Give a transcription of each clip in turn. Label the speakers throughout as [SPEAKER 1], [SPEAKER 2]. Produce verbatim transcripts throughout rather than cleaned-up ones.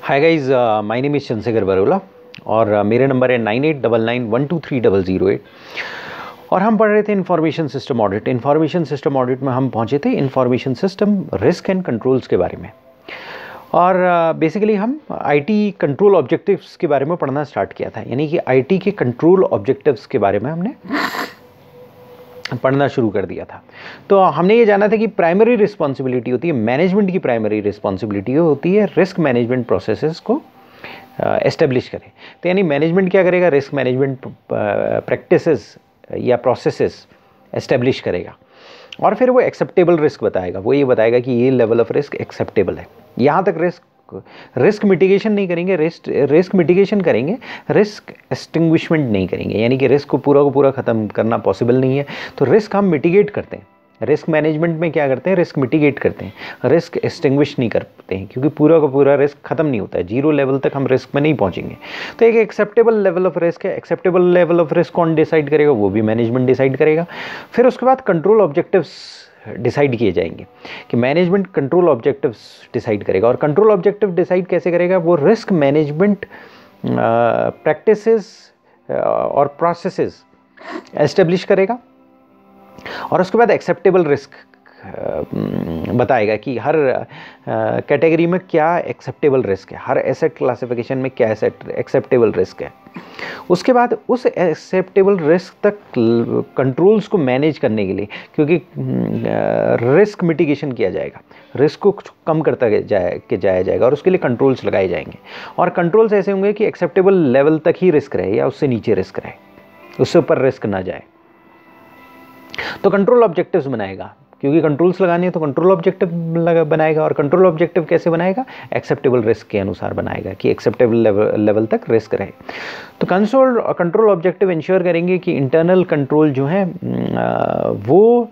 [SPEAKER 1] Hi guys, my name is Chandrashekhar Barola और uh, मेरे number है nine eight double nine one two three double zero eight. और हम पढ़ रहे थे information system audit. Information system audit में हम पहुंचे थे information system risk and controls के बारे में। और बेसिकली uh, हम आईटी कंट्रोल ऑब्जेक्टिव्स के बारे में पढ़ना स्टार्ट किया था, यानी कि आईटी के कंट्रोल ऑब्जेक्टिव्स के बारे में हमने पढ़ना शुरू कर दिया था। तो हमने ये जाना था कि प्राइमरी रिस्पॉन्सिबिलिटी होती है, मैनेजमेंट की प्राइमरी रिस्पॉन्सिबिलिटी होती है रिस्क मैनेजमेंट प्रोसेसेस को एस्टेब्लिश करें। तो यानी मैनेजमेंट क्या करेगा, रिस्क मैनेजमेंट प्रैक्टिसेस या प्रोसेसेस एस्टेब्लिश करेगा और फिर वो एक्सेप्टेबल रिस्क बताएगा। वो ये बताएगा कि ये लेवल ऑफ रिस्क एक्सेप्टेबल है। यहाँ तक रिस्क रिस्क मिटिगेशन नहीं करेंगे, रिस्क रिस्क मिटिगेशन करेंगे, रिस्क एक्सटिंग्विशमेंट नहीं करेंगे, यानी कि रिस्क को पूरा को पूरा ख़त्म करना पॉसिबल नहीं है। तो रिस्क हम मिटिगेट करते हैं। रिस्क मैनेजमेंट में क्या करते हैं, रिस्क मिटिगेट करते हैं, रिस्क एक्सटिंग्विश नहीं करते हैं, क्योंकि पूरा का पूरा रिस्क खत्म नहीं होता है। जीरो लेवल तक हम रिस्क में नहीं पहुंचेंगे। तो एक एक्सेप्टेबल लेवल ऑफ रिस्क है। एक्सेप्टेबल लेवल ऑफ रिस्क कौन डिसाइड करेगा, वो भी मैनेजमेंट डिसाइड करेगा। फिर उसके बाद कंट्रोल ऑब्जेक्टिव्स डिसाइड किए जाएंगे कि मैनेजमेंट कंट्रोल ऑब्जेक्टिव्स डिसाइड करेगा। और कंट्रोल ऑब्जेक्टिव डिसाइड कैसे करेगा, वो रिस्क मैनेजमेंट प्रैक्टिसेस और प्रोसेसेस एस्टेब्लिश करेगा। और उसके बाद एक्सेप्टेबल रिस्क बताएगा कि हर कैटेगरी में क्या एक्सेप्टेबल रिस्क है, हर एसेट क्लासिफिकेशन में क्या एसेट एक्सेप्टेबल रिस्क है। उसके बाद उस एक्सेप्टेबल रिस्क तक कंट्रोल्स को मैनेज करने के लिए, क्योंकि रिस्क मिटिगेशन किया जाएगा, रिस्क को कम करता जाए के जाया जाएगा और उसके लिए कंट्रोल्स लगाए जाएंगे। और कंट्रोल्स ऐसे होंगे कि एक्सेप्टेबल लेवल तक ही रिस्क रहे या उससे नीचे रिस्क रहे, उससे ऊपर रिस्क ना जाए। तो कंट्रोल ऑब्जेक्टिव्स बनाएगा, क्योंकि कंट्रोल्स लगाने हैं तो कंट्रोल ऑब्जेक्टिव बनाएगा। और कंट्रोल ऑब्जेक्टिव कैसे बनाएगा, एक्सेप्टेबल रिस्क के अनुसार बनाएगा कि एक्सेप्टेबल लेवल लेवल तक रिस्क रहे। तो कंट्रोल कंट्रोल ऑब्जेक्टिव इंश्योर करेंगे कि इंटरनल कंट्रोल जो हैं वो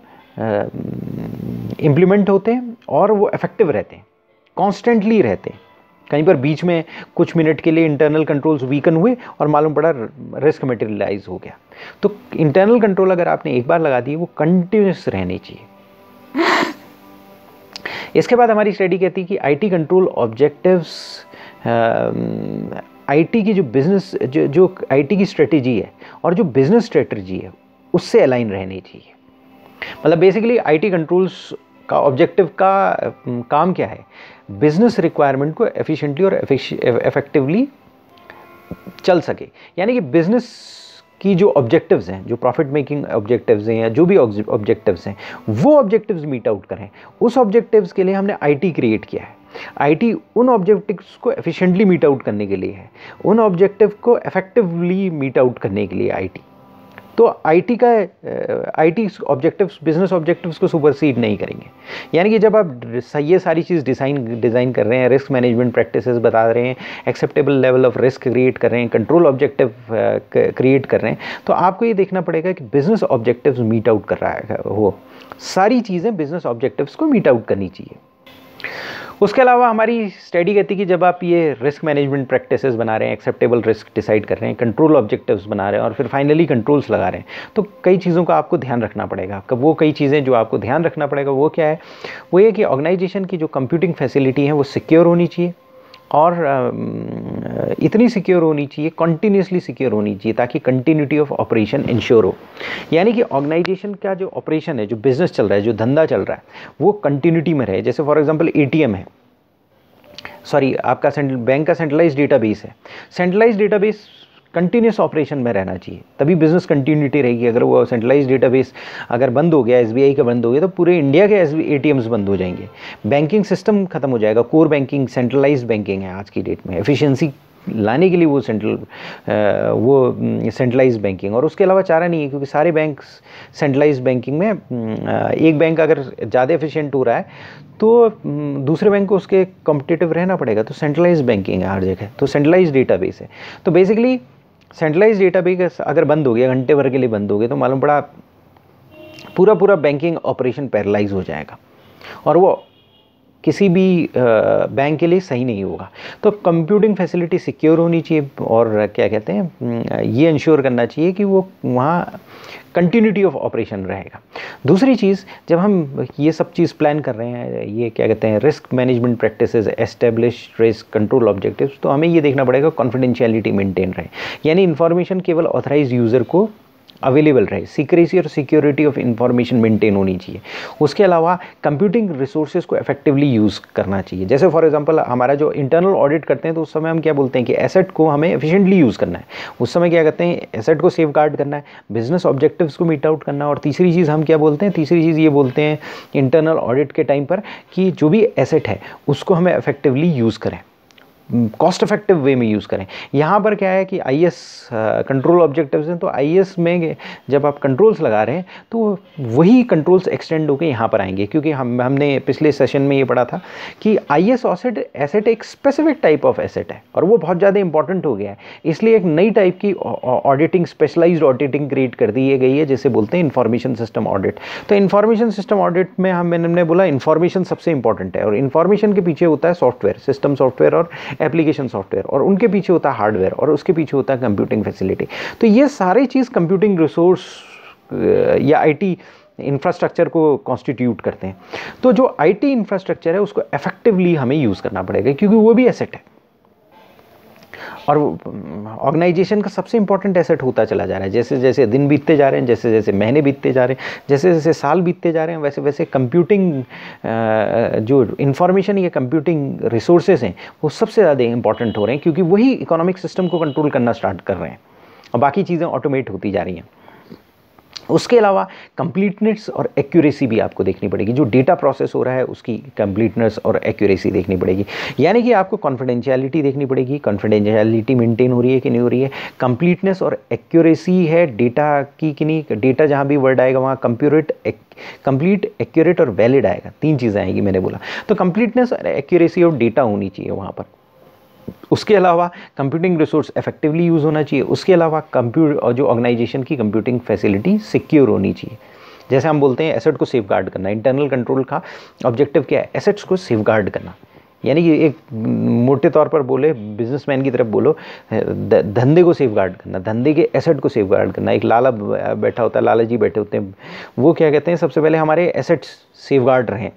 [SPEAKER 1] इम्प्लीमेंट होते हैं और वो इफेक्टिव रहते हैं, कॉन्स्टेंटली रहते हैं। कहीं पर बीच में कुछ मिनट के लिए इंटरनल कंट्रोल्स वीकन हुए और मालूम पड़ा रिस्क मटेरियलाइज हो गया। तो इंटरनल कंट्रोल अगर आपने एक बार लगा दी, वो कंटिन्यूस रहनी चाहिए। इसके बाद हमारी स्टडी कहती है कि आईटी कंट्रोल ऑब्जेक्टिव्स आईटी की जो बिजनेस जो जो आईटी की स्ट्रेटेजी है और जो बिजनेस स्ट्रेटेजी है उससे अलाइन रहनी चाहिए। मतलब बेसिकली आईटी कंट्रोल्स का ऑब्जेक्टिव का काम क्या है, बिजनेस रिक्वायरमेंट को एफिशिएंटली और इफेक्टिवली चल सके। यानी कि बिजनेस की जो ऑब्जेक्टिव्स हैं, जो प्रॉफिट मेकिंग ऑब्जेक्टिव्स हैं या जो भी ऑब्जेक्टिव्स हैं, वो ऑब्जेक्टिव्स मीट आउट करें। उस ऑब्जेक्टिव्स के लिए हमने आईटी क्रिएट किया है। आईटी उन ऑब्जेक्टिव्स को एफिशिएंटली मीट आउट करने के लिए है, उन ऑब्जेक्टिव को इफेक्टिवली मीट आउट करने के लिए आईटी। तो आईटी का आईटी ऑब्जेक्टिव्स बिजनेस ऑब्जेक्टिव्स को सुपरसीड नहीं करेंगे। यानी कि जब आप ये सारी चीज़ डिज़ाइन डिज़ाइन कर रहे हैं, रिस्क मैनेजमेंट प्रैक्टिसेस बता रहे हैं, acceptable level of risk create कर रहे हैं, कंट्रोल ऑब्जेक्टिव क्रिएट कर रहे हैं, तो आपको ये देखना पड़ेगा कि बिजनेस ऑब्जेक्टिव्स मीट आउट कर रहा है, वो सारी चीज़ें बिजनेस ऑब्जेक्टिव्स को मीट आउट करनी चाहिए। उसके अलावा हमारी स्टडी कहती है कि जब आप ये रिस्क मैनेजमेंट प्रैक्टिसेस बना रहे हैं, एक्सेप्टेबल रिस्क डिसाइड कर रहे हैं, कंट्रोल ऑब्जेक्टिव्स बना रहे हैं और फिर फाइनली कंट्रोल्स लगा रहे हैं, तो कई चीज़ों का आपको ध्यान रखना पड़ेगा। कब वो कई चीज़ें जो आपको ध्यान रखना पड़ेगा वो क्या है, वो ये कि ऑर्गेनाइजेशन की जो कंप्यूटिंग फैसिलिटी है वो सिक्योर होनी चाहिए और इतनी सिक्योर होनी चाहिए, कंटिन्यूसली सिक्योर होनी चाहिए, ताकि कंटिन्यूटी ऑफ ऑपरेशन इंश्योर हो। यानी कि ऑर्गेनाइजेशन का जो ऑपरेशन है, जो बिजनेस चल रहा है, जो धंधा चल रहा है, वो कंटिन्यूटी में रहे। जैसे फॉर एग्जांपल एटीएम है, सॉरी आपका बैंक का सेंट्रलाइज डेटाबेस है, सेंट्रलाइज डेटाबेस कंटिन्यूस ऑपरेशन में रहना चाहिए, तभी बिजनेस कंटिन्यूटी रहेगी। अगर वो सेंट्रलाइज डेटाबेस अगर बंद हो गया, एसबीआई का बंद हो गया, तो पूरे इंडिया के एटीएम्स बंद हो जाएंगे, बैंकिंग सिस्टम खत्म हो जाएगा। कोर बैंकिंग सेंट्रलाइज बैंकिंग है आज की डेट में, एफिशिएंसी लाने के लिए वो सेंट्रल वो सेंट्रलाइज बैंकिंग। और उसके अलावा चारा नहीं है, क्योंकि सारे बैंक सेंट्रलाइज बैंकिंग में एक बैंक अगर ज़्यादा एफिशिएंट हो रहा है तो दूसरे बैंक को उसके कॉम्पिटिटिव रहना पड़ेगा। तो सेंट्रलाइज बैंकिंग है हर जगह, तो सेंट्रलाइज डेटाबेस है। तो बेसिकली सेंट्रलाइज डेटाबेस अगर बंद हो गया, घंटे भर के लिए बंद हो गया, तो मालूम पड़ा पूरा पूरा बैंकिंग ऑपरेशन पैरालाइज हो जाएगा और वो किसी भी बैंक के लिए सही नहीं होगा। तो कंप्यूटिंग फैसिलिटी सिक्योर होनी चाहिए और क्या कहते हैं ये इंश्योर करना चाहिए कि वो वहाँ कंटिन्यूटी ऑफ ऑपरेशन रहेगा। दूसरी चीज़, जब हम ये सब चीज़ प्लान कर रहे हैं, ये क्या कहते हैं risk management practices, establish risk control objectives, तो हमें ये देखना पड़ेगा कॉन्फिडेंशियलिटी मेंटेन रहे, यानी इन्फॉर्मेशन केवल ऑथराइज यूज़र को अवेलेबल रहे, सीक्रेसी और सिक्योरिटी ऑफ इंफॉर्मेशन मेंटेन होनी चाहिए। उसके अलावा कंप्यूटिंग रिसोर्सेज को इफेक्टिवली यूज़ करना चाहिए। जैसे फॉर एग्जांपल हमारा जो इंटरनल ऑडिट करते हैं तो उस समय हम क्या बोलते हैं कि एसेट को हमें एफिशिएंटली यूज़ करना है। उस समय क्या कहते हैं एसेट को सेफ गार्ड करना है, बिजनेस ऑब्जेक्टिव्स को मीट आउट करना है। और तीसरी चीज़ हम क्या बोलते हैं, तीसरी चीज़ ये बोलते हैं इंटरनल ऑडिट के टाइम पर कि जो भी एसेट है उसको हमें इफेक्टिवली यूज़ करें, कॉस्ट इफेक्टिव वे में यूज़ करें। यहाँ पर क्या है कि आई एस कंट्रोल ऑब्जेक्टिव्स हैं, तो आई एस में जब आप कंट्रोल्स लगा रहे हैं तो वही कंट्रोल्स एक्सटेंड होकर यहाँ पर आएंगे, क्योंकि हम हमने पिछले सेशन में ये पढ़ा था कि आई एस ऑसेट एसेट एक स्पेसिफिक टाइप ऑफ एसेट है और वो बहुत ज़्यादा इंपॉर्टेंट हो गया है, इसलिए एक नई टाइप की ऑडिटिंग, स्पेशलाइज्ड ऑडिटिंग क्रिएट कर दी गई है, जिसे बोलते हैं इंफॉर्मेशन सिस्टम ऑडिट। तो इंफॉर्मेशन सिस्टम ऑडिट में हम मैंने बोला इंफॉर्मेशन सबसे इंपॉर्टेंट है और इंफॉर्मेशन के पीछे होता है सॉफ्टवेयर, सिस्टम सॉफ्टवेयर और एप्लीकेशन सॉफ्टवेयर, और उनके पीछे होता है हार्डवेयर और उसके पीछे होता है कंप्यूटिंग फैसिलिटी। तो ये सारी चीज़ कंप्यूटिंग रिसोर्स या आईटी इंफ्रास्ट्रक्चर को कॉन्स्टिट्यूट करते हैं। तो जो आईटी इंफ्रास्ट्रक्चर है उसको इफेक्टिवली हमें यूज़ करना पड़ेगा, क्योंकि वो भी एसेट है और ऑर्गेनाइजेशन का सबसे इंपॉर्टेंट एसेट होता चला जा रहा है। जैसे जैसे दिन बीतते जा रहे हैं, जैसे जैसे महीने बीतते जा रहे हैं, जैसे जैसे साल बीतते जा रहे हैं, वैसे वैसे कंप्यूटिंग जो इंफॉर्मेशन या कंप्यूटिंग रिसोर्सेज हैं वो सबसे ज़्यादा इंपॉर्टेंट हो रहे हैं, क्योंकि वही इकोनॉमिक सिस्टम को कंट्रोल करना स्टार्ट कर रहे हैं और बाकी चीज़ें ऑटोमेट होती जा रही हैं। उसके अलावा कंप्लीटनेस और एक्यूरेसी भी आपको देखनी पड़ेगी। जो डेटा प्रोसेस हो रहा है उसकी कंप्लीटनेस और एक्यूरेसी देखनी पड़ेगी, यानी कि आपको कॉन्फिडेंशियलिटी देखनी पड़ेगी, कॉन्फिडेंशियलिटी मेंटेन हो रही है कि नहीं हो रही है। कंप्लीटनेस और एक्यूरेसी है डेटा की कि नहीं, डेटा जहाँ भी वर्ड आएगा वहाँ कंप्यूरेट कंप्लीट, एक्यूरेट और वैलिड आएगा, तीन चीज़ें आएगी मैंने बोला। तो कंप्लीटनेस और एक्यूरेसी ऑफ डेटा होनी चाहिए वहाँ पर। उसके अलावा कंप्यूटिंग रिसोर्स इफेक्टिवली यूज़ होना चाहिए। उसके अलावा कंप्यूटर जो ऑर्गेनाइजेशन की कंप्यूटिंग फैसिलिटी सिक्योर होनी चाहिए। जैसे हम बोलते हैं एसेट को सेफ गार्ड करना, इंटरनल कंट्रोल का ऑब्जेक्टिव क्या है, एसेट्स को सेफ गार्ड करना, यानी कि एक मोटे तौर पर बोले, बिजनेसमैन की तरफ बोलो, धंधे को सेफ गार्ड करना, धंधे के एसेट को सेफ गार्ड करना। एक लाला बैठा होता है, लाला जी बैठे होते हैं, वो क्या कहते हैं सबसे पहले हमारे एसेट्स सेफ गार्ड रहें।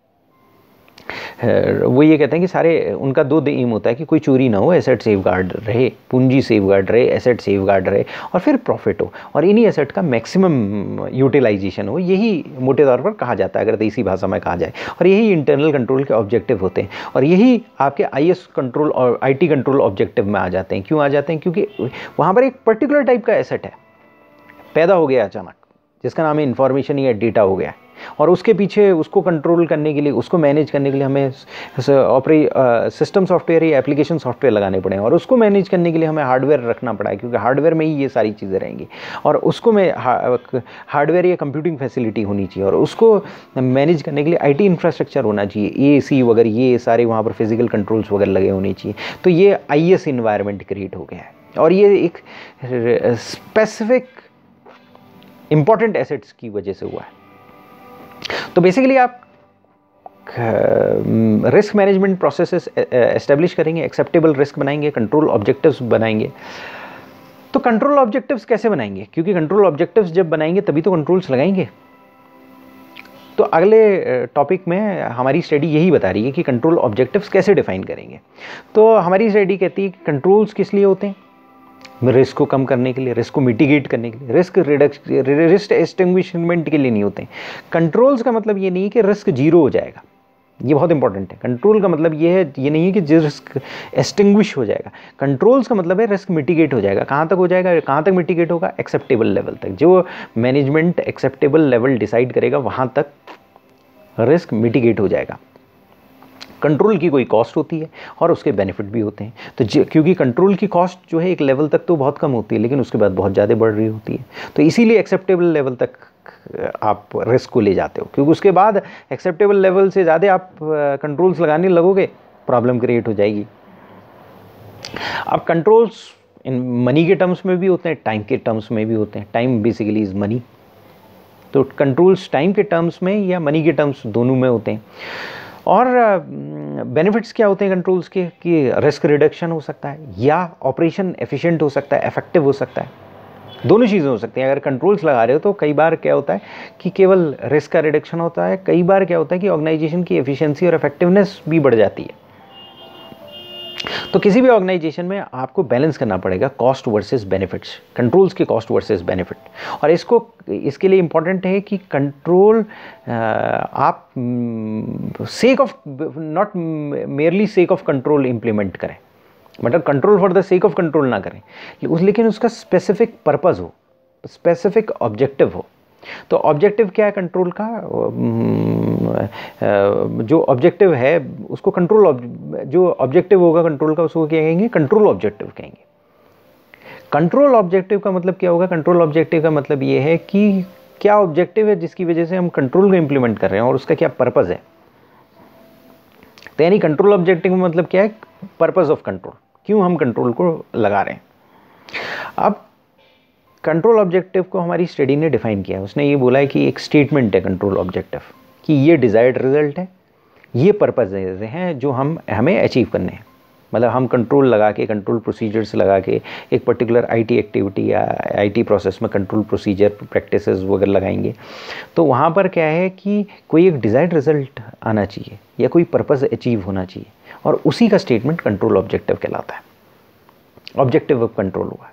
[SPEAKER 1] वो ये कहते हैं कि सारे, उनका दो एम होता है कि कोई चोरी ना हो, एसेट सेफ गार्ड रहे, पूंजी सेफ गार्ड रहे, एसेट सेफ गार्ड रहे और फिर प्रॉफिट हो और इन्हीं एसेट का मैक्सिमम यूटिलाइजेशन हो। यही मोटे तौर पर कहा जाता है अगर देसी भाषा में कहा जाए, और यही इंटरनल कंट्रोल के ऑब्जेक्टिव होते हैं और यही आपके आई एस कंट्रोल और आई टी कंट्रोल ऑब्जेक्टिव में आ जाते हैं। क्यों आ जाते हैं? क्योंकि वहाँ पर एक पर्टिकुलर टाइप का एसेट है, पैदा हो गया अचानक, जिसका नाम है इंफॉर्मेशन या डेटा हो गया, और उसके पीछे उसको कंट्रोल करने के लिए, उसको मैनेज करने के लिए हमें ऑपरे सिस्टम सॉफ्टवेयर या एप्लीकेशन सॉफ्टवेयर लगाने पड़े, और उसको मैनेज करने के लिए हमें हार्डवेयर रखना पड़ा है, क्योंकि हार्डवेयर में ही ये सारी चीज़ें रहेंगी, और उसको में हार्डवेयर या कंप्यूटिंग फैसिलिटी होनी चाहिए, और उसको मैनेज करने के लिए आईटी इंफ्रास्ट्रक्चर होना चाहिए, ए सी वगैरह, ये सारे वहाँ पर फिजिकल कंट्रोल्स वगैरह लगे होने चाहिए। तो ये आई एस इन्वायरमेंट क्रिएट हो गया है और ये एक स्पेसिफिक इंपॉर्टेंट एसेट्स की वजह से हुआ है। तो बेसिकली आप रिस्क मैनेजमेंट प्रोसेसेस एस्टेब्लिश करेंगे, एक्सेप्टेबल रिस्क बनाएंगे, कंट्रोल ऑब्जेक्टिव्स बनाएंगे। तो कंट्रोल ऑब्जेक्टिव्स कैसे बनाएंगे? क्योंकि कंट्रोल ऑब्जेक्टिव्स जब बनाएंगे तभी तो कंट्रोल्स लगाएंगे। तो अगले टॉपिक में हमारी स्टडी यही बता रही है कि कंट्रोल ऑब्जेक्टिव्स कैसे डिफाइन करेंगे। तो हमारी स्टडी कहती है कि कंट्रोल्स किस लिए होते हैं? रिस्क को कम करने के लिए, रिस्क को मिटिगेट करने के लिए, रिस्क रिडक्शन, रिस्क एक्सटिंग्विशमेंट के लिए नहीं होते हैं। कंट्रोल्स का मतलब ये नहीं कि रिस्क जीरो हो जाएगा, ये बहुत इंपॉर्टेंट है। कंट्रोल का मतलब ये है, ये नहीं है कि रिस्क एक्सटिंग्विश हो जाएगा। कंट्रोल्स का मतलब है रिस्क मिटिगेट हो जाएगा। कहाँ तक हो जाएगा? कहाँ तक मिटिगेट होगा? एक्सेप्टेबल लेवल तक। जो मैनेजमेंट एक्सेप्टेबल लेवल डिसाइड करेगा वहाँ तक रिस्क मिटिगेट हो जाएगा। कंट्रोल की कोई कॉस्ट होती है और उसके बेनिफिट भी होते हैं। तो क्योंकि कंट्रोल की कॉस्ट जो है एक लेवल तक तो बहुत कम होती है, लेकिन उसके बाद बहुत ज़्यादा बढ़ रही होती है, तो इसीलिए एक्सेप्टेबल लेवल तक आप रिस्क को ले जाते हो, क्योंकि उसके बाद एक्सेप्टेबल लेवल से ज़्यादा आप कंट्रोल्स लगाने लगोगे, प्रॉब्लम क्रिएट हो जाएगी। अब कंट्रोल्स इन मनी के टर्म्स में भी होते हैं, टाइम के टर्म्स में भी होते हैं। टाइम बेसिकली इज़ मनी, तो कंट्रोल्स टाइम के टर्म्स में या मनी के टर्म्स दोनों में होते हैं। और बेनिफिट्स क्या होते हैं कंट्रोल्स के कि रिस्क रिडक्शन हो सकता है या ऑपरेशन एफिशिएंट हो सकता है, इफेक्टिव हो सकता है, दोनों चीज़ें हो सकती हैं। अगर कंट्रोल्स लगा रहे हो तो कई बार क्या होता है कि केवल रिस्क का रिडक्शन होता है, कई बार क्या होता है कि ऑर्गेनाइजेशन की एफिशिएंसी और इफेक्टिवनेस भी बढ़ जाती है। तो किसी भी ऑर्गेनाइजेशन में आपको बैलेंस करना पड़ेगा कॉस्ट वर्सेस बेनिफिट्स, कंट्रोल्स के कॉस्ट वर्सेस बेनिफिट। और इसको इसके लिए इम्पॉर्टेंट है कि कंट्रोल आप sake of not merely sake of control implement करें, मतलब control for the sake of control ना करें, लेकिन उसका स्पेसिफिक पर्पस हो, स्पेसिफिक ऑब्जेक्टिव हो। तो ऑब्जेक्टिव क्या है कंट्रोल का? जो ऑब्जेक्टिव है उसको कंट्रोल, जो ऑब्जेक्टिव होगा कंट्रोल का उसको क्या कहेंगे? कंट्रोल ऑब्जेक्टिव कहेंगे। कंट्रोल ऑब्जेक्टिव का मतलब क्या होगा? कंट्रोल ऑब्जेक्टिव का मतलब ये है कि क्या ऑब्जेक्टिव है जिसकी वजह से हम कंट्रोल को इंप्लीमेंट कर रहे हैं और उसका क्या पर्पस है। तो यानी कंट्रोल ऑब्जेक्टिव का मतलब क्या है? पर्पस ऑफ कंट्रोल, क्यों हम कंट्रोल को लगा रहे हैं। अब कंट्रोल ऑब्जेक्टिव को हमारी स्टडी ने डिफाइन किया है, उसने ये बोला है कि एक स्टेटमेंट है कंट्रोल ऑब्जेक्टिव कि ये डिजायर्ड रिजल्ट है, ये पर्पस हैं जो हम हमें अचीव करने हैं। मतलब हम कंट्रोल लगा के, कंट्रोल प्रोसीजर्स लगा के एक पर्टिकुलर आईटी एक्टिविटी या आईटी प्रोसेस में कंट्रोल प्रोसीजर प्रैक्टिसेस वगैरह लगाएंगे, तो वहाँ पर क्या है कि कोई एक डिजायर्ड रिजल्ट आना चाहिए या कोई पर्पस अचीव होना चाहिए, और उसी का स्टेटमेंट कंट्रोल ऑब्जेक्टिव कहलाता है। ऑब्जेक्टिव ऑफ कंट्रोल हुआ।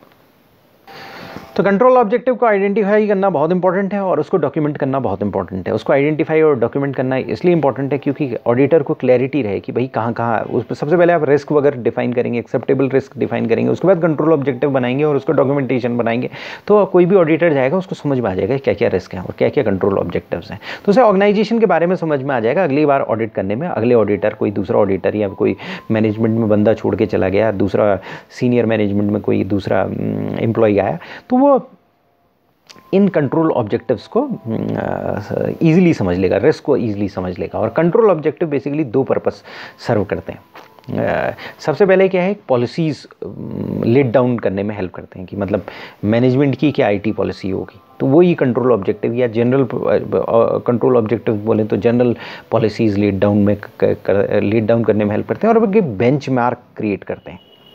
[SPEAKER 1] तो कंट्रोल ऑब्जेक्टिव को आइडेंटिफाई करना बहुत इंपॉर्टेंट है और उसको डॉक्यूमेंट करना बहुत इंपॉर्टेंट है। उसको आइडेंटिफाई और डॉक्यूमेंट करना इसलिए इंपॉर्टेंट है क्योंकि ऑडिटर को क्लैरिटी रहे कि भाई कहाँ कहाँ उस पर सबसे पहले आप रिस्क वगैरह डिफाइन करेंगे, एक्सेप्टेबल रिस्क डिफाइन करेंगे, उसके बाद कंट्रोल ऑब्जेक्टिव बनाएंगे और उसको डॉक्यूमेंटेशन बनाएंगे। तो कोई भी ऑडिटर जाएगा उसको समझ में आ जाएगा क्या क्या रिस्क हैं और क्या क्या कंट्रोल ऑब्जेक्टिव्स हैं। तो उसे ऑर्गेनाइजेशन के बारे में समझ में आ जाएगा। अगली बार ऑडिट करने में अगले ऑडिटर, कोई दूसरा ऑडिटर या कोई मैनेजमेंट में बंदा छोड़ के चला गया, दूसरा सीनियर मैनेजमेंट में कोई दूसरा एम्प्लॉय आया, तो वो इन कंट्रोल ऑब्जेक्टिव्स को ईजिली समझ लेगा, रिस्क को ईजिली समझ लेगा। और कंट्रोल ऑब्जेक्टिव बेसिकली दो पर्पस सर्व करते हैं। Uh, सबसे पहले क्या है, पॉलिसीज़ लेट डाउन करने में हेल्प करते हैं कि मतलब मैनेजमेंट की क्या आईटी पॉलिसी होगी, तो वही कंट्रोल ऑब्जेक्टिव या जनरल कंट्रोल ऑब्जेक्टिव बोले तो जनरल पॉलिसीज़ लेट डाउन में लेट डाउन करने में हेल्प करते हैं। और बेंचमार्क क्रिएट करते हैं,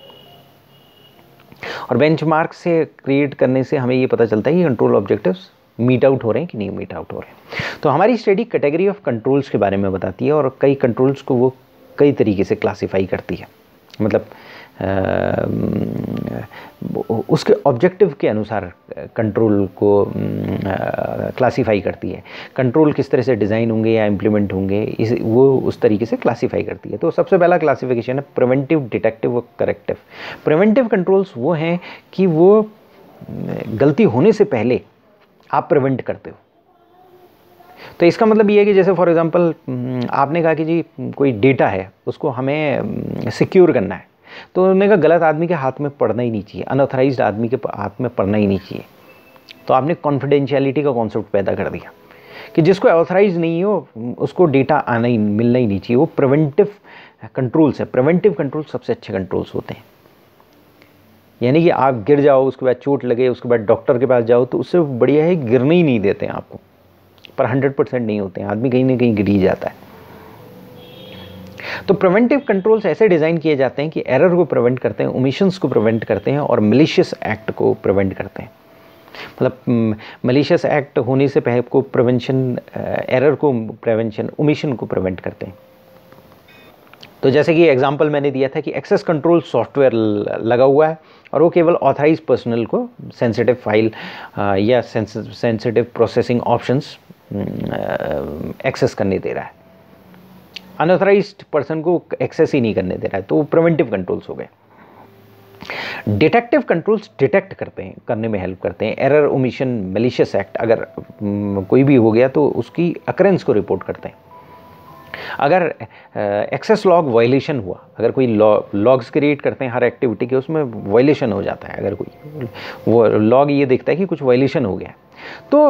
[SPEAKER 1] और बेंचमार्क से क्रिएट करने से हमें ये पता चलता है कि कंट्रोल ऑब्जेक्टिव्स मीट आउट हो रहे हैं कि नहीं मीट आउट हो रहे हैं। तो हमारी स्टडी कैटेगरी ऑफ कंट्रोल्स के बारे में बताती है और कई कंट्रोल्स को वो कई तरीके से क्लासिफाई करती है, मतलब आ, उसके ऑब्जेक्टिव के अनुसार कंट्रोल को क्लासिफाई करती है। कंट्रोल किस तरह से डिज़ाइन होंगे या इम्प्लीमेंट होंगे, इस वो उस तरीके से क्लासिफाई करती है। तो सबसे पहला क्लासिफिकेशन है प्रिवेंटिव, डिटेक्टिव और करेक्टिव। प्रिवेंटिव कंट्रोल्स वो हैं कि वो गलती होने से पहले आप प्रिवेंट करते हो। तो इसका मतलब ये है कि जैसे फॉर एग्जांपल आपने कहा कि जी कोई डेटा है उसको हमें सिक्योर करना है, तो उन्होंने कहा गलत आदमी के हाथ में पड़ना ही नहीं चाहिए, अनऑथराइज्ड आदमी के हाथ में पड़ना ही नहीं चाहिए। तो आपने कॉन्फिडेंशियलिटी का कॉन्सेप्ट पैदा कर दिया कि जिसको ऑथराइज नहीं हो उसको डेटा आना ही मिलना ही नहीं चाहिए। वो प्रिवेंटिव कंट्रोल्स है। प्रिवेंटिव कंट्रोल सबसे अच्छे कंट्रोल्स होते हैं। यानी कि आप गिर जाओ, उसके बाद चोट लगे, उसके बाद डॉक्टर के पास जाओ, तो उससे बढ़िया है गिरने ही नहीं देते हैं आपको, पर हंड्रेड परसेंट नहीं होते हैं, आदमी कहीं ना कहीं गिर ही जाता है। तो प्रिवेंटिव कंट्रोल्स ऐसे डिज़ाइन किए जाते हैं कि एरर को प्रिवेंट करते हैं, ओमिशंस को प्रिवेंट करते हैं और मलिशियस एक्ट को प्रिवेंट करते हैं। मतलब मलिशियस एक्ट होने से पहले को प्रिवेंशन, एरर को प्रिवेंशन, ओमिशन को प्रिवेंट करते हैं। तो जैसे कि एग्जांपल मैंने दिया था कि एक्सेस कंट्रोल सॉफ्टवेयर लगा हुआ है और वो केवल ऑथराइज पर्सनल को सेंसिटिव फाइल या सेंसिटिव प्रोसेसिंग ऑप्शंस एक्सेस करने दे रहा है, अनऑथराइज्ड पर्सन को एक्सेस ही नहीं करने दे रहा है, तो वो प्रिवेंटिव कंट्रोल्स हो गए। डिटेक्टिव कंट्रोल्स डिटेक्ट करते हैं, करने में हेल्प करते हैं। एरर, ओमिशन, मैलिशियस एक्ट अगर कोई भी हो गया तो उसकी अकरेंस को रिपोर्ट करते हैं। अगर एक्सेस लॉग वायलेशन हुआ, अगर कोई लॉग्स क्रिएट करते हैं हर एक्टिविटी के, उसमें वायलेशन हो जाता है, अगर कोई वो लॉग ये देखता है कि कुछ वायलेशन हो गया तो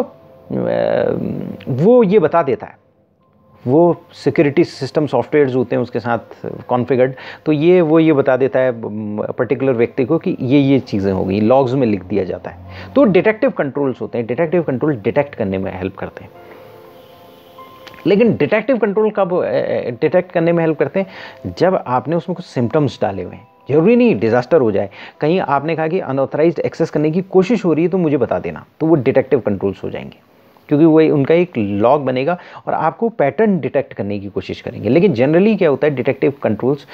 [SPEAKER 1] वो ये बता देता है। वो सिक्योरिटी सिस्टम सॉफ्टवेयर्स होते हैं उसके साथ कॉन्फ़िगर्ड, तो ये वो ये बता देता है पर्टिकुलर व्यक्ति को कि ये ये चीज़ें हो गई, लॉग्स में लिख दिया जाता है। तो डिटेक्टिव कंट्रोल्स होते हैं। डिटेक्टिव कंट्रोल डिटेक्ट करने में हेल्प करते हैं। लेकिन डिटेक्टिव कंट्रोल कब डिटेक्ट करने में हेल्प करते हैं? जब आपने उसमें कुछ सिम्टम्स डाले हुए हैं। जरूरी नहीं डिजास्टर हो जाए, कहीं आपने कहा कि अनऑथराइज्ड एक्सेस करने की कोशिश हो रही है तो मुझे बता देना, तो वो डिटेक्टिव कंट्रोल्स हो जाएंगे, क्योंकि वो उनका एक लॉग बनेगा और आपको पैटर्न डिटेक्ट करने की कोशिश करेंगे। लेकिन जनरली क्या होता है, डिटेक्टिव कंट्रोल्स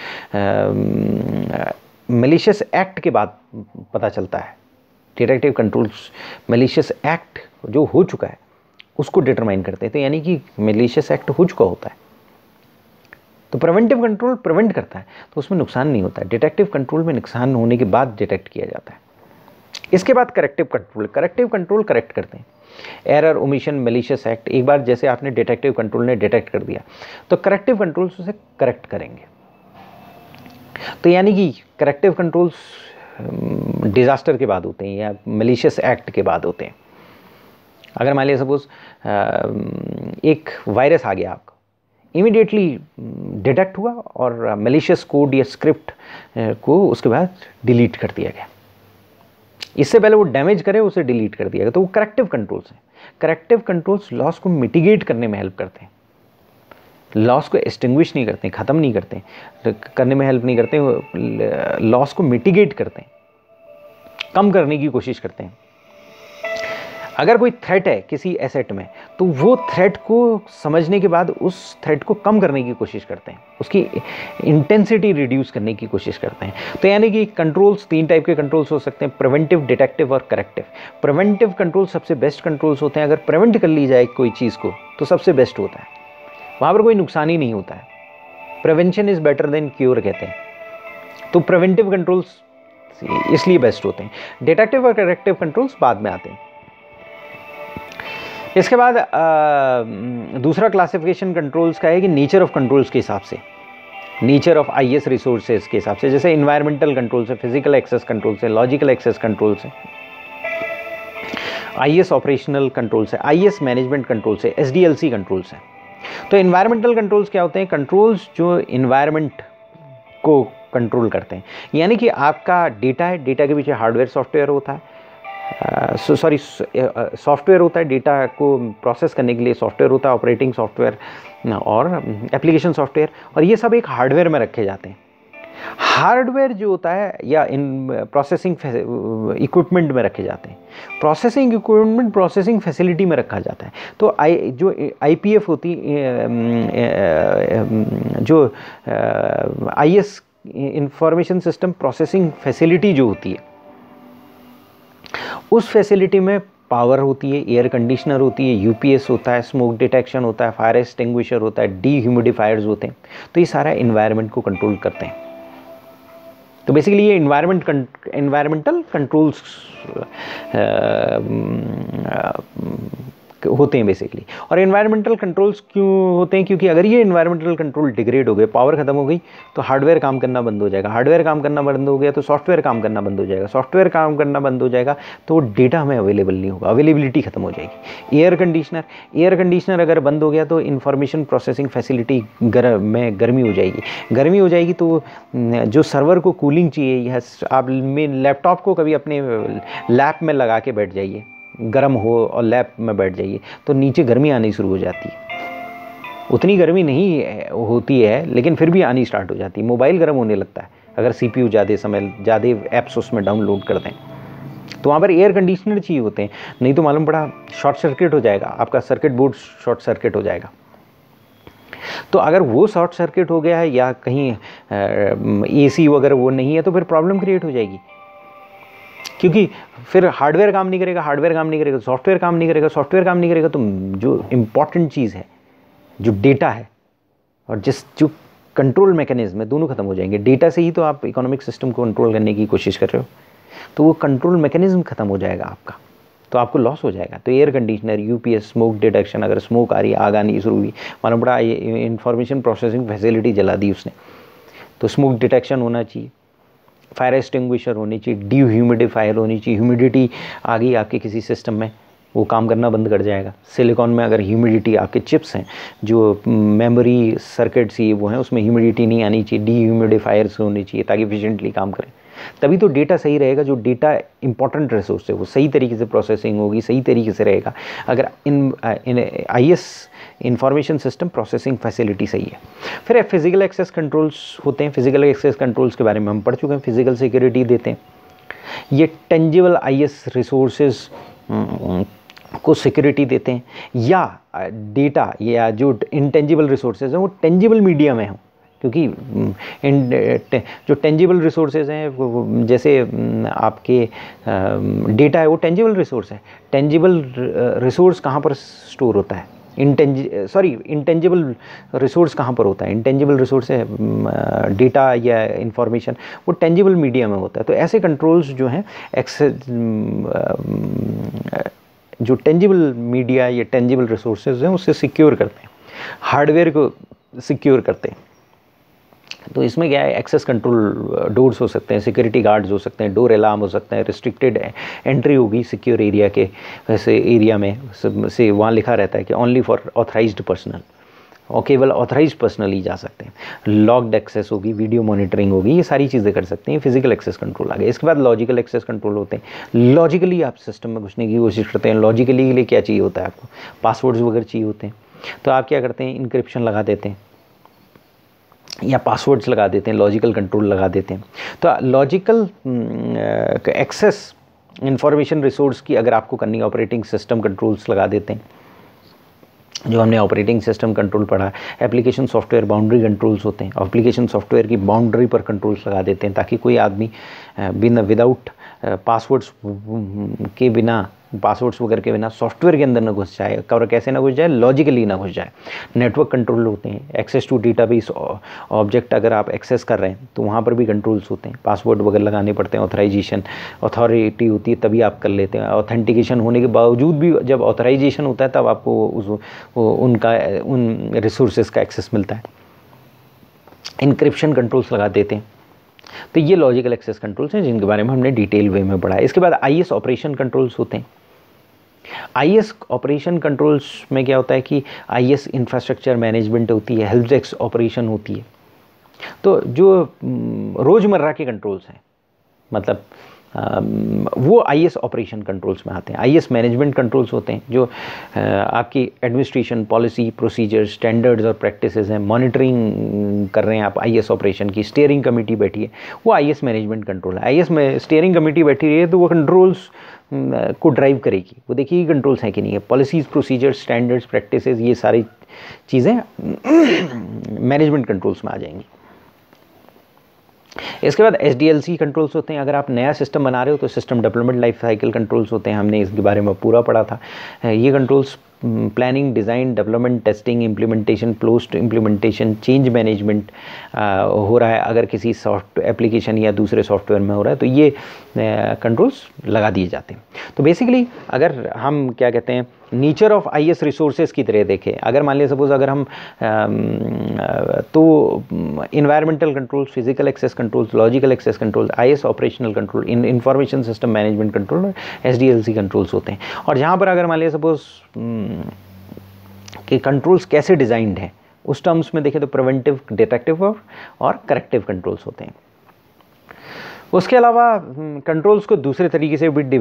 [SPEAKER 1] मैलिशियस एक्ट के बाद पता चलता है। डिटेक्टिव कंट्रोल्स मैलिशियस एक्ट जो हो चुका है उसको डिटरमाइन करते हैं, तो यानी कि मैलिशियस एक्ट हो चुका होता है। तो प्रिवेंटिव कंट्रोल प्रिवेंट करता है, तो उसमें नुकसान नहीं होता है। डिटेक्टिव कंट्रोल में नुकसान होने के बाद डिटेक्ट किया जाता है। इसके बाद corrective control, corrective control correct करते हैं एरर, ओमिशन, मैलिशियस एक्ट। एक बार जैसे आपने डिटेक्टिव कंट्रोल ने डिटेक्ट कर दिया तो करेक्टिव कंट्रोल्स उसे करेक्ट करेंगे। तो यानी कि करेक्टिव कंट्रोल्स डिजास्टर के बाद होते हैं या मैलिशियस एक्ट के बाद होते हैं। अगर मान लिया सपोज एक वायरस आ गया, आपका इमीडिएटली डिटेक्ट हुआ और मैलिशियस कोड या स्क्रिप्ट को उसके बाद डिलीट कर दिया गया। इससे पहले वो डैमेज करे उसे डिलीट कर दिया गया, तो वो करेक्टिव कंट्रोल्स हैं। करेक्टिव कंट्रोल्स लॉस को मिटिगेट करने में हेल्प करते हैं, लॉस को एक्सटिंग्विश नहीं करते, ख़त्म नहीं करते, करने में हेल्प नहीं करते, लॉस को मिटिगेट करते हैं, कम करने की कोशिश करते हैं। अगर कोई थ्रेट है किसी एसेट में तो वो थ्रेट को समझने के बाद उस थ्रेट को कम करने की कोशिश करते हैं, उसकी इंटेंसिटी रिड्यूस करने की कोशिश करते हैं। तो यानी कि कंट्रोल्स तीन टाइप के कंट्रोल्स हो सकते हैं, प्रिवेंटिव, डिटेक्टिव और करेक्टिव। प्रिवेंटिव कंट्रोल सबसे बेस्ट कंट्रोल्स होते हैं। अगर प्रिवेंट कर ली जाए कोई चीज़ को तो सबसे बेस्ट होता है, वहाँ पर कोई नुकसान ही नहीं होता है। Prevention is better than cure कहते हैं। तो प्रिवेंटिव कंट्रोल्स इसलिए बेस्ट होते हैं। डिटेक्टिव और करेक्टिव कंट्रोल्स बाद में आते हैं। इसके बाद आ, दूसरा क्लासिफिकेशन कंट्रोल्स का है कि नेचर ऑफ कंट्रोल्स के हिसाब से, नेचर ऑफ आईएस रिसोर्सेज के हिसाब से। जैसे इन्वायरमेंटल कंट्रोल्स है, फिजिकल एक्सेस कंट्रोल्स है, लॉजिकल एक्सेस कंट्रोल्स है, आईएस ऑपरेशनल कंट्रोल्स है, आईएस मैनेजमेंट कंट्रोल्स है, एसडीएलसी कंट्रोल्स है। तो इन्वायरमेंटल कंट्रोल्स क्या होते हैं? कंट्रोल्स जो इन्वायरमेंट को कंट्रोल करते हैं। यानी कि आपका डेटा है, डेटा के पीछे हार्डवेयर सॉफ्टवेयर होता है, सॉरी सॉफ्टवेयर होता है, डेटा को प्रोसेस करने के लिए सॉफ्टवेयर होता है, ऑपरेटिंग सॉफ्टवेयर और एप्लीकेशन सॉफ्टवेयर, और ये सब एक हार्डवेयर में रखे जाते हैं। हार्डवेयर जो होता है या इन प्रोसेसिंग इक्विपमेंट में रखे जाते हैं, प्रोसेसिंग इक्विपमेंट प्रोसेसिंग फैसिलिटी में रखा जाता है। तो आई जो आईपीएफ होती, जो IS information system processing facility जो होती है, उस फैसिलिटी में पावर होती है, एयर कंडीशनर होती है, यूपीएस होता है, स्मोक डिटेक्शन होता है, फायर एक्सटिंग्विशर होता है, डीह्यूमिडिफायर्स होते हैं। तो ये सारा इन्वायरमेंट को कंट्रोल करते हैं। तो बेसिकली ये इन्वायरमेंट इन्वायरमेंटल कंट्रोल्स होते हैं बेसिकली। और इन्वायरमेंटल कंट्रोल्स क्यों होते हैं? क्योंकि अगर ये इन्वायरमेंटल कंट्रोल डिग्रेड हो गए, पावर खत्म हो गई, तो हार्डवेयर काम करना बंद हो जाएगा, हार्डवेयर काम करना बंद हो गया तो सॉफ्टवेयर काम करना बंद हो जाएगा, सॉफ्टवेयर काम करना बंद हो जाएगा तो डेटा हमें अवेलेबल नहीं होगा, अवेलेबिलिटी खत्म हो जाएगी। एयर कंडीशनर एयर कंडीशनर अगर बंद हो गया तो इंफॉर्मेशन प्रोसेसिंग फैसिलिटी गर में गर्मी हो जाएगी, गर्मी हो जाएगी तो जो सर्वर को कूलिंग चाहिए, या आप लैपटॉप को कभी अपने लैप में लगा के बैठ जाइए, गर्म हो और लैब में बैठ जाइए तो नीचे गर्मी आनी शुरू हो जाती है। उतनी गर्मी नहीं होती है लेकिन फिर भी आनी स्टार्ट हो जाती है। मोबाइल गर्म होने लगता है अगर सीपीयू ज़्यादा समय ज़्यादा ऐप्स उसमें डाउनलोड कर दें, तो वहाँ पर एयर कंडीशनर चाहिए होते हैं, नहीं तो मालूम पड़ा शॉर्ट सर्किट हो जाएगा, आपका सर्किट बोर्ड शॉर्ट सर्किट हो जाएगा। तो अगर वो शॉर्ट सर्किट हो गया है या कहीं एसी वगैरह वो नहीं है तो फिर प्रॉब्लम क्रिएट हो जाएगी, क्योंकि फिर हार्डवेयर काम नहीं करेगा, हार्डवेयर काम नहीं करेगा, सॉफ्टवेयर काम नहीं करेगा, सॉफ्टवेयर काम नहीं करेगा तो जो इम्पॉर्टेंट चीज़ है, जो डेटा है और जिस जो कंट्रोल मैकेनिज्म है, दोनों खत्म हो जाएंगे। डेटा से ही तो आप इकोनॉमिक सिस्टम को कंट्रोल करने की कोशिश कर रहे हो, तो वो कंट्रोल मैकेनिज्म खत्म हो जाएगा आपका, तो आपको लॉस हो जाएगा। तो air conditioner, UPS, smoke detection, अगर स्मोक आ रही है, आग आनी शुरू हुई, मालूम पड़ा ये इंफॉर्मेशन प्रोसेसिंग फैसिलिटी जला दी उसने, तो स्मोक डिटेक्शन होना चाहिए, फायर एक्सटिंग्विशर होनी चाहिए, डीह्यूमिडिफायर होनी चाहिए। ह्यूमिडिटी आ गई आपके किसी सिस्टम में, वो काम करना बंद कर जाएगा। सिलिकॉन में अगर ह्यूमिडिटी, आपके चिप्स हैं जो मेमोरी सर्किट्स ये वो हैं, उसमें ह्यूमिडिटी नहीं आनी चाहिए, डीह्यूमिडिफायर्स होनी चाहिए ताकि एफिशिएंटली काम करें, तभी तो डेटा सही रहेगा। जो डेटा इंपॉर्टेंट रिसोर्स है वो सही तरीके से प्रोसेसिंग होगी, सही तरीके से रहेगा। अगर इन इन I S information system processing facility सही है। फिर फिजिकल एक्सेस कंट्रोल्स होते हैं। फिजिकल एक्सेस कंट्रोल्स के बारे में हम पढ़ चुके हैं। फिजिकल सिक्योरिटी देते हैं, ये टेंजिबल आईएस रिसोर्सेज को सिक्योरिटी देते हैं, या डेटा या जो इंटेंजिबल रिसोर्सेज हैं वो टेंजिबल मीडिया में हो, क्योंकि इन जो टेंजिबल रिसोर्सेज हैं जैसे आपके डेटा है वो टेंजिबल रिसोर्स है। टेंजिबल रिसोर्स कहाँ पर स्टोर होता है, इंटेंज सॉरी इंटेंजिबल रिसोर्स कहाँ पर होता है, इंटेंजिबल रिसोर्स है डेटा या इंफॉर्मेशन, वो टेंजिबल मीडिया में होता है। तो ऐसे कंट्रोल्स जो हैं एक्सेस जो टेंजिबल मीडिया या टेंजिबल रिसोर्सेज हैं उससे सिक्योर करते हैं, हार्डवेयर को सिक्योर करते हैं। तो इसमें क्या है, एक्सेस कंट्रोल डोर्स हो सकते हैं, सिक्योरिटी गार्ड्स हो सकते हैं, डोर अलार्म हो सकते हैं, रिस्ट्रिक्टेड एंट्री होगी सिक्योर एरिया के वैसे एरिया में से वहाँ लिखा रहता है कि ओनली फॉर ऑथराइज्ड पर्सनल, और केवल ऑथराइज्ड पर्सनल ही जा सकते हैं। लॉक्ड एक्सेस होगी, वीडियो मॉनिटरिंग होगी, ये सारी चीज़ें कर सकते हैं। फिजिकल एक्सेस कंट्रोल आ गया। इसके बाद लॉजिकल एक्सेस कंट्रोल होते हैं। लॉजिकली आप सिस्टम में घुसने की कोशिश करते हैं। लॉजिकली के लिए क्या चाहिए होता है आपको, पासवर्ड्स वगैरह चाहिए होते हैं। तो आप क्या करते हैं, इंक्रिप्शन लगा देते हैं या पासवर्ड्स लगा देते हैं, लॉजिकल कंट्रोल लगा देते हैं। तो लॉजिकल एक्सेस इंफॉर्मेशन रिसोर्स की अगर आपको करनी है, ऑपरेटिंग सिस्टम कंट्रोल्स लगा देते हैं, जो हमने ऑपरेटिंग सिस्टम कंट्रोल पढ़ा। एप्लीकेशन सॉफ्टवेयर बाउंड्री कंट्रोल्स होते हैं, एप्लीकेशन सॉफ्टवेयर की बाउंड्री पर कंट्रोल्स लगा देते हैं ताकि कोई आदमी बिना विदाउट पासवर्ड्स के बिना पासवर्ड्स वगैरह के बिना सॉफ्टवेयर के अंदर ना घुस जाए। कवर कैसे ना घुस जाए, लॉजिकली ना घुस जाए। नेटवर्क कंट्रोल होते हैं, एक्सेस टू डेटाबेस ऑब्जेक्ट अगर आप एक्सेस कर रहे हैं तो वहाँ पर भी कंट्रोल्स होते हैं, पासवर्ड वगैरह लगाने पड़ते हैं, ऑथराइजेशन अथॉरिटी होती है तभी आप कर लेते हैं। ऑथेंटिकेशन होने के बावजूद भी जब ऑथराइजेशन होता है तब आपको उस उनका उन रिसोर्सेज का एक्सेस मिलता है। इंक्रिप्शन कंट्रोल्स लगा देते हैं। तो ये लॉजिकल एक्सेस कंट्रोल्स हैं जिनके बारे में हमने डिटेल वे में पढ़ा है। इसके बाद आईएस ऑपरेशन कंट्रोल्स होते हैं। आईएस ऑपरेशन कंट्रोल्स में क्या होता है कि आईएस इंफ्रास्ट्रक्चर मैनेजमेंट होती है, हेल्प डेस्क ऑपरेशन होती है। तो जो रोज़मर्रा के कंट्रोल्स हैं, मतलब वो आईएस ऑपरेशन कंट्रोल्स में आते हैं। आईएस मैनेजमेंट कंट्रोल्स होते हैं जो आपकी एडमिनिस्ट्रेशन, पॉलिसी, प्रोसीजर, स्टैंडर्ड्स और प्रैक्टिसेस हैं, मॉनिटरिंग कर रहे हैं आप आईएस ऑपरेशन की। स्टीयरिंग कमेटी बैठी है, वो आईएस मैनेजमेंट कंट्रोल है। आईएस में स्टीयरिंग कमेटी बैठी रही है तो वो कंट्रोल्स को ड्राइव करेगी, वो देखिए कंट्रोल्स हैं कि नहीं है। पॉलिसीज़, प्रोसीजर, स्टैंडर्ड्स, प्रैक्टिसेस, ये सारी चीज़ें मैनेजमेंट कंट्रोल्स में आ जाएंगी। इसके बाद S D L C controls होते हैं। अगर आप नया सिस्टम बना रहे हो तो system development life cycle controls होते हैं, हमने इसके बारे में पूरा पढ़ा था। ये controls planning, design, development, testing, implementation, post implementation, change management हो रहा है अगर किसी सॉफ्ट एप्लीकेशन या दूसरे सॉफ्टवेयर में हो रहा है तो ये कंट्रोल्स लगा दिए जाते हैं। तो बेसिकली अगर हम क्या कहते हैं नेचर ऑफ आईएस रिसोर्सेज की तरह देखें, अगर मान लिया सपोज अगर हम तो environmental controls, physical access controls, logical access controls, IS operational control, इन इंफॉर्मेशन सिस्टम मैनेजमेंट कंट्रोल और एसडीएलसी कंट्रोल्स होते हैं। और जहाँ पर अगर मान लिया सपोज कि कंट्रोल्स कैसे डिज़ाइंड हैं उस टर्म्स में देखें तो प्रिवेंटिव, डिटेक्टिव और करेक्टिव कंट्रोल्स होते हैं। उसके अलावा कंट्रोल्स को दूसरे तरीके से भी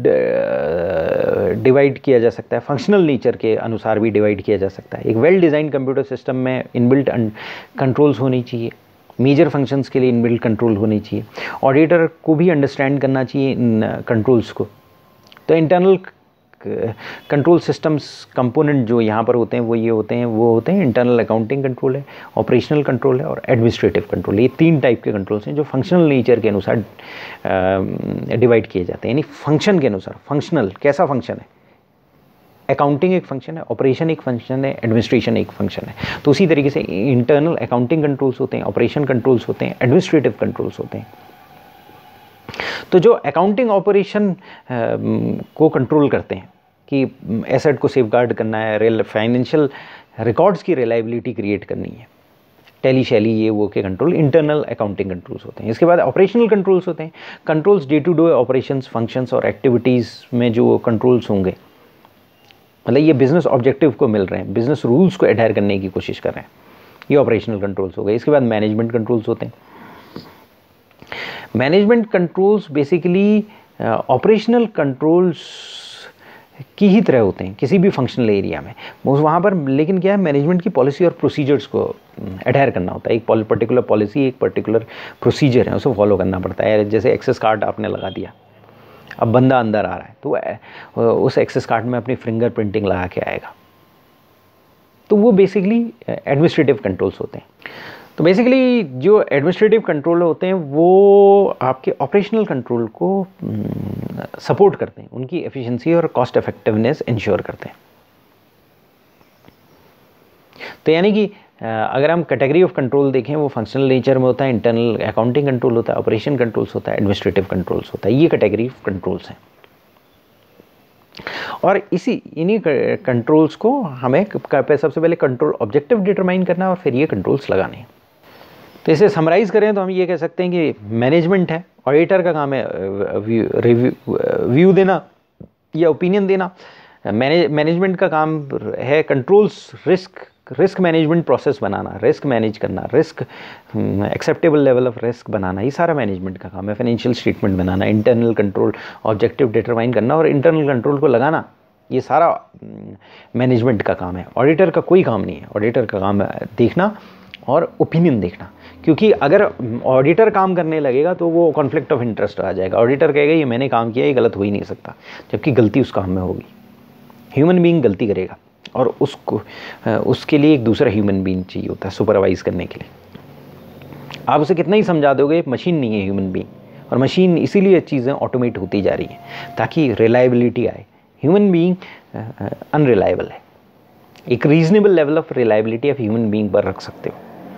[SPEAKER 1] डिवाइड किया जा सकता है, फंक्शनल नेचर के अनुसार भी डिवाइड किया जा सकता है। एक वेल डिज़ाइन कंप्यूटर सिस्टम में इनबिल्ट कंट्रोल्स होनी चाहिए, मेजर फंक्शंस के लिए इनबिल्ट कंट्रोल होनी चाहिए। ऑडिटर को भी अंडरस्टैंड करना चाहिए इन कंट्रोल्स को। तो इंटरनल कंट्रोल सिस्टम्स कंपोनेंट जो यहाँ पर होते हैं वो ये होते हैं वो होते हैं इंटरनल अकाउंटिंग कंट्रोल है, ऑपरेशनल कंट्रोल है और एडमिनिस्ट्रेटिव कंट्रोल। ये तीन टाइप के कंट्रोल्स हैं जो फंक्शनल नेचर के अनुसार डिवाइड किए जाते हैं, यानी फंक्शन के अनुसार। फंक्शनल कैसा फंक्शन है, अकाउंटिंग एक फंक्शन है, ऑपरेशन एक फंक्शन है, एडमिनिस्ट्रेशन एक फंक्शन है। तो उसी तरीके से इंटरनल अकाउंटिंग कंट्रोल्स होते हैं, ऑपरेशन कंट्रोल्स होते हैं, एडमिनिस्ट्रेटिव कंट्रोल्स होते हैं। तो जो अकाउंटिंग ऑपरेशन को कंट्रोल करते हैं कि एसेट को सेफगार्ड करना है, रियल फाइनेंशियल रिकॉर्ड्स की रिलायबिलिटी क्रिएट करनी है, टैली शैली ये वो के कंट्रोल इंटरनल अकाउंटिंग कंट्रोल्स होते हैं। इसके बाद ऑपरेशनल कंट्रोल्स होते हैं। Controls day to day operations, functions और एक्टिविटीज़ में जो कंट्रोल्स होंगे, मतलब ये बिजनेस ऑब्जेक्टिव को मिल रहे हैं, बिजनेस रूल्स को एडहेयर करने की कोशिश कर रहे हैं, ये ऑपरेशनल कंट्रोल्स हो गए। इसके बाद मैनेजमेंट कंट्रोल्स होते हैं। Management controls basically operational controls की ही तरह होते हैं किसी भी फंक्शनल एरिया में वहाँ पर, लेकिन क्या है, मैनेजमेंट की पॉलिसी और प्रोसीजर्स को एडहेयर करना होता है। एक पर्टिकुलर पॉलिसी, एक पर्टिकुलर प्रोसीजर है, उसको फॉलो करना पड़ता है। जैसे एक्सेस कार्ड आपने लगा दिया, अब बंदा अंदर आ रहा है तो उस एक्सेस कार्ड में अपनी फिंगर प्रिंटिंग लगा के आएगा। तो वो बेसिकली एडमिनिस्ट्रेटिव कंट्रोल्स होते हैं। तो बेसिकली जो एडमिनिस्ट्रेटिव कंट्रोल होते हैं वो आपके ऑपरेशनल कंट्रोल को सपोर्ट करते हैं, उनकी एफिशिएंसी और कॉस्ट इफेक्टिवनेस इंश्योर करते हैं। तो यानी कि अगर हम कैटेगरी ऑफ कंट्रोल देखें, वो फंक्शनल नेचर में होता है, इंटरनल अकाउंटिंग कंट्रोल होता है, ऑपरेशन कंट्रोल्स होता है, एडमिनिस्ट्रेटिव कंट्रोल्स होता है। ये कैटेगरी ऑफ कंट्रोल्स हैं। और इसी इन्हीं कंट्रोल्स को हमें सबसे पहले कंट्रोल ऑब्जेक्टिव डिटरमाइन करना है और फिर ये कंट्रोल्स लगाने हैं। तो इसे समराइज़ करें तो हम ये कह सकते हैं कि मैनेजमेंट है, ऑडिटर का काम है रिव्यू व्यू देना या ओपिनियन देना। मैनेज मैनेजमेंट का काम है controls, risk risk management process बनाना, रिस्क मैनेज करना, risk acceptable level of risk बनाना, ये सारा मैनेजमेंट का काम है। फाइनेंशियल स्टेटमेंट बनाना, इंटरनल कंट्रोल ऑब्जेक्टिव डिटरमाइन करना और इंटरनल कंट्रोल को लगाना, ये सारा मैनेजमेंट का काम है। ऑडिटर का कोई काम नहीं है। ऑडिटर का काम है देखना और ओपिनियन देखना, क्योंकि अगर ऑडिटर काम करने लगेगा तो वो कॉन्फ्लिक्ट ऑफ इंटरेस्ट आ जाएगा। ऑडिटर कहेगा ये मैंने काम किया, ये गलत हो ही नहीं सकता, जबकि गलती उस काम में होगी। ह्यूमन बीइंग गलती करेगा और उसको उसके लिए एक दूसरा ह्यूमन बीइंग चाहिए होता है सुपरवाइज करने के लिए। आप उसे कितना ही समझा दोगे, मशीन नहीं है ह्यूमन बीइंग, और मशीन इसीलिए चीज़ें ऑटोमेट होती जा रही हैं ताकि रिलायबिलिटी आए। ह्यूमन बीइंग अनरिलायबल है। एक रीजनेबल लेवल ऑफ रिलायबिलिटी आप ह्यूमन बीइंग पर रख सकते हो।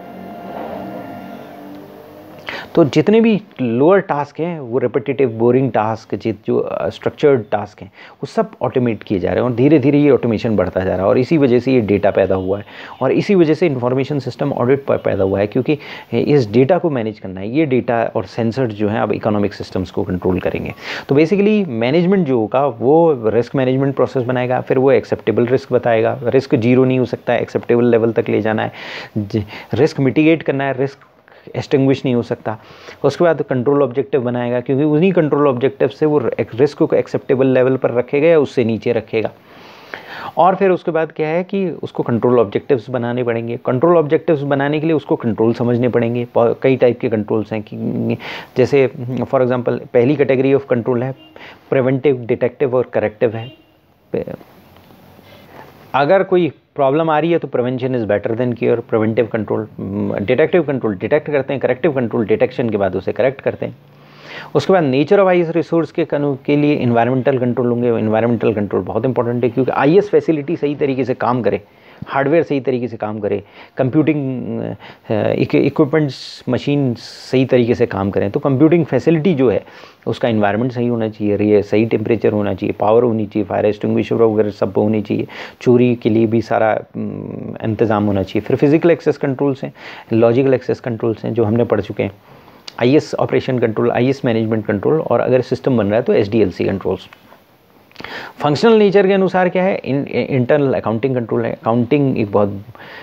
[SPEAKER 1] तो जितने भी लोअर टास्क हैं, वो रिपीटेटिव बोरिंग टास्क, जो स्ट्रक्चर्ड टास्क हैं, वो सब ऑटोमेट किए जा रहे हैं और धीरे धीरे ये ऑटोमेशन बढ़ता जा रहा है। और इसी वजह से ये डेटा पैदा हुआ है और इसी वजह से इंफॉर्मेशन सिस्टम ऑडिट पर पैदा हुआ है, क्योंकि इस डेटा को मैनेज करना है। ये डेटा और सेंसर जो हैं अब इकोनॉमिक सिस्टम्स को कंट्रोल करेंगे। तो बेसिकली मैनेजमेंट जो होगा वो रिस्क मैनेजमेंट प्रोसेस बनाएगा, फिर वो एक्सेप्टेबल रिस्क बताएगा। रिस्क जीरो नहीं हो सकता है, एक्सेप्टेबल लेवल तक ले जाना है। रिस्क मिटिगेट करना है, रिस्क एक्सटिंग्विश नहीं हो सकता। उसके बाद कंट्रोल ऑब्जेक्टिव बनाएगा, क्योंकि उन्हीं कंट्रोल ऑब्जेक्टिव से वो रिस्क को एक्सेप्टेबल लेवल पर रखेगा या उससे नीचे रखेगा। और फिर उसके बाद क्या है कि उसको कंट्रोल ऑब्जेक्टिव्स बनाने पड़ेंगे। कंट्रोल ऑब्जेक्टिव्स बनाने के लिए उसको कंट्रोल समझने पड़ेंगे। कई टाइप के कंट्रोल्स हैं कि जैसे फॉर एग्जांपल पहली कैटेगरी ऑफ कंट्रोल है प्रिवेंटिव, डिटेक्टिव और करेक्टिव है। अगर कोई प्रॉब्लम आ रही है तो prevention is better than cure. Preventive control, detective control detect करते हैं, करेक्टिव कंट्रोल डिटेक्शन के बाद उसे करेक्ट करते हैं। उसके बाद nature of I S resource के के लिए इन्वायरमेंटल कंट्रोल होंगे। इन्वायरमेंटल कंट्रोल बहुत इंपॉर्टेंट है, क्योंकि आई एस फैसिलिटी सही तरीके से काम करे, हार्डवेयर सही तरीके से काम करे, कंप्यूटिंग इक्विपमेंट्स मशीन सही तरीके से काम करें, तो कंप्यूटिंग फैसिलिटी जो है उसका इन्वायरमेंट सही होना चाहिए, सही टेम्परेचर होना चाहिए, पावर होनी चाहिए, फायर एक्सटिंग्विशर वगैरह सब होनी चाहिए, चोरी के लिए भी सारा इंतज़ाम होना चाहिए। फिर फिजिकल एक्सेस कंट्रोल्स हैं, लॉजिकल एक्सेस कंट्रोल्स हैं जो हमने पढ़ चुके हैं, I S operation control, I S management control, और अगर सिस्टम बन रहा है तो S D L C controls. Functional nature के अनुसार क्या है, इन इंटरनल अकाउंटिंग कंट्रोल है। अकाउंटिंग एक बहुत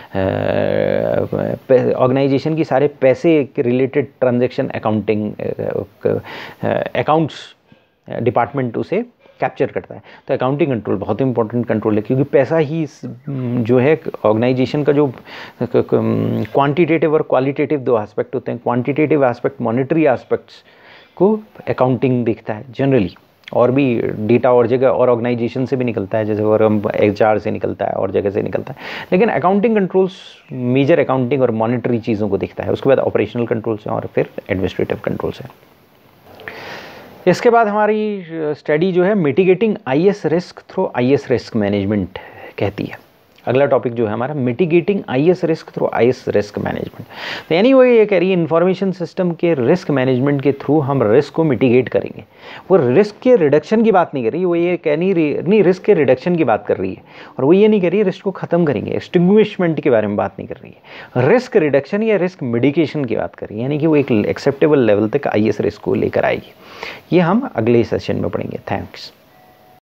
[SPEAKER 1] ऑर्गेनाइजेशन की सारे पैसे के related transaction accounting accounts department उसे कैप्चर करता है। तो अकाउंटिंग कंट्रोल बहुत इंपॉर्टेंट कंट्रोल है, क्योंकि पैसा ही जो है ऑर्गेनाइजेशन का जो क्वांटिटेटिव और क्वालिटेटिव दो एस्पेक्ट होते हैं। क्वांटिटेटिव एस्पेक्ट मॉनेटरी एस्पेक्ट्स को अकाउंटिंग देखता है जनरली, और भी डेटा और जगह और ऑर्गेनाइजेशन से भी निकलता है, जैसे और हम एच आर से निकलता है और जगह से निकलता है, लेकिन अकाउंटिंग कंट्रोल्स मेजर अकाउंटिंग और मॉनेटरी चीज़ों को देखता है। उसके बाद ऑपरेशनल कंट्रोल्स हैं और फिर एडमिनिस्ट्रेटिव कंट्रोल्स हैं। इसके बाद हमारी स्टडी जो है mitigating I S risk through I S risk management कहती है। अगला टॉपिक जो है हमारा mitigating I S risk through I S risk management. तो यानी वो ये कह रही है इन्फॉर्मेशन सिस्टम के रिस्क मैनेजमेंट के थ्रू हम रिस्क को मिटिगेट करेंगे। वो रिस्क के रिडक्शन की बात नहीं कर रही, वो ये कह नहीं रही नहीं रिस्क के रिडक्शन की बात कर रही है, और वो ये नहीं कह रही है रिस्क को ख़त्म करेंगे, एक्सटिंग्विशमेंट के बारे में बात नहीं कर रही है, रिस्क रिडक्शन या रिस्क मिटिगेशन की बात कर रही है, यानी कि वो एक एक्सेप्टेबल लेवल तक आई एस रिस्क को लेकर आएगी। ये हम अगले सेशन में पढ़ेंगे। थैंक्स।